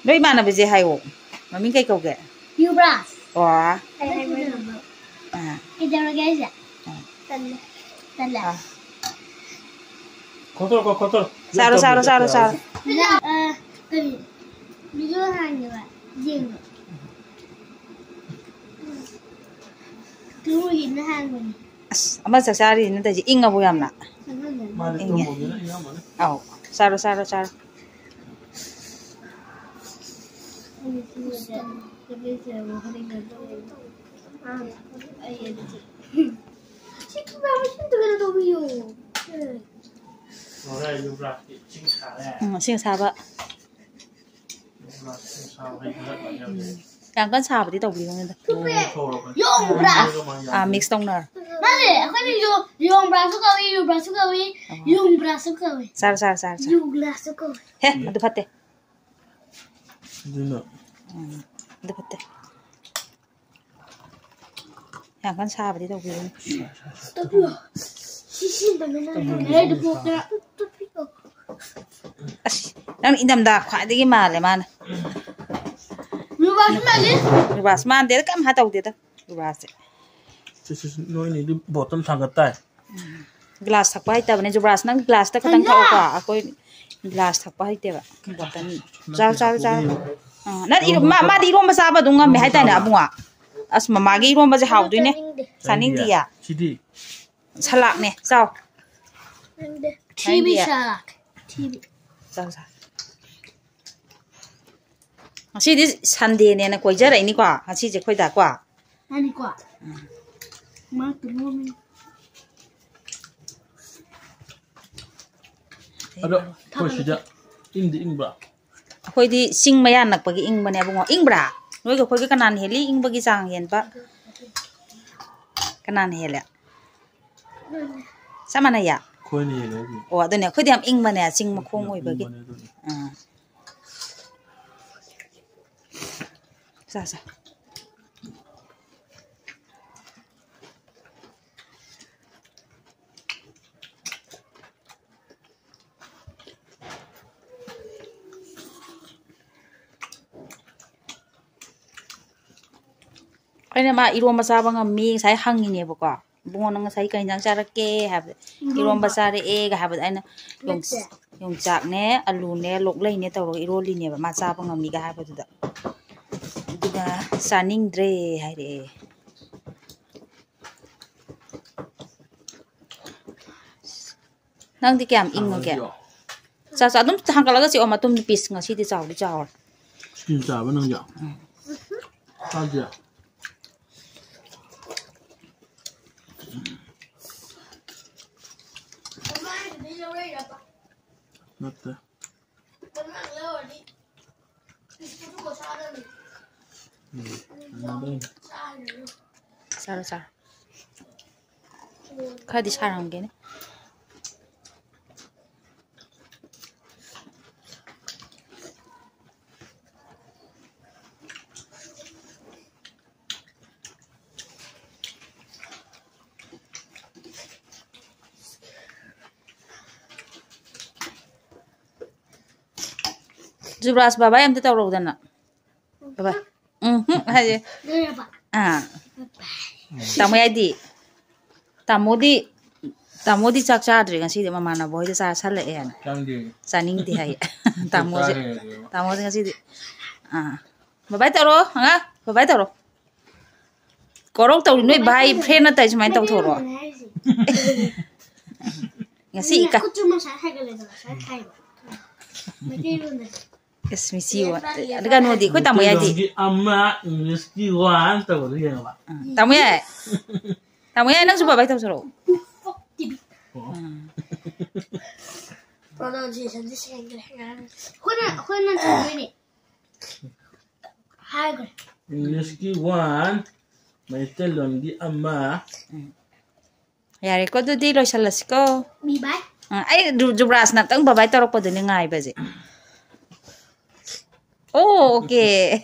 Doi mana beje hayo. Mami kai kau ke? Ubras. Wah. Kita lagi aja. Tanda. Kotor. Saru. Tadi. Video hanya pak. Jeng. Tunggu ini hanya. Ama saksari ni tadi inga bu yamna. Aw. Saru. Sing saba. Yang kan saba di tau bilang itu. Mix toner. Mari, aku ni yung braso kawi. Sar. Yung braso kawi. Heh, ada pate. Dino. Ada pate. Yang kan saba di tau bilang. Tapi, sisi bagaimana? Ada pokok. Nang inam dah kuat lagi mal mana. Rubas man dia kam hatau dia tu. Rubas. No ini di bottom sangat tay. Gelas tak pahit tapi ni rubas nang gelas tak kadang kau apa. Aku gelas tak pahit dia. Bottom. Car. Nanti ma di rumah siapa dong am hai tay na bunga. As mama di rumah je hau tu ni. Saning dia. Sidi. Salak ni. Sao. TV salak. TV. Sao. Masih di Sunday ni nak kau jarak ini kuah. Masih je kau dah kuah. Ani kuah. Mak tu mami. Ada kau sudah ing bra. Kau di sing maya nak pergi ing mana bunga ing bra. Noi kau pergi kanan heli ing pergi sang hen pak. Kanan heli. Sama na ya. Kau ni lagi. Oh, tu ni kau diam ing mana sing makong oi pergi. Sa. Ay na ma irong masabang ami say hangin niya buka. Bungo nang say kanyang charake have irong basare ga have ay na yung chak ne alu ne loklay ne tawro iroli ne ba masabang ami ga have da. Diga saning dre hai re. Nang di kiam ing ke. Sa dum hangkalaga si oma tum pis ngasi di chaw. Skin sa ba nang ya. Saja. Nata. Sa. Kadi sarang gini. Jubras baba yang tu tahu roda nak. Baba. Aje. Tamu di. Tamu di cak cadri kan sih dia mama na boy dia salah ya. Saning di hai. Tamu kan sih. Baba tahu baba tahu. Korok tahu ni bayi friend na tahu cuma tahu thoro. Ngasi ika. Aku cuma saya kalau saya kai. Macam Yes, misiwa. Ada kan mau di, kau tamu ya di. Amma miskiwan tahu dia apa. Tamu ya nang suka baik tahu soro. Pronunciation di sini kan. Kau nak tahu ini. Hai kau. Miskiwan, may telon di amma. Ya, reko tu di lo salas ko. Bye. Ay, jubras na tang babay tarok pa dun yung ngay ba si. Oh, okay.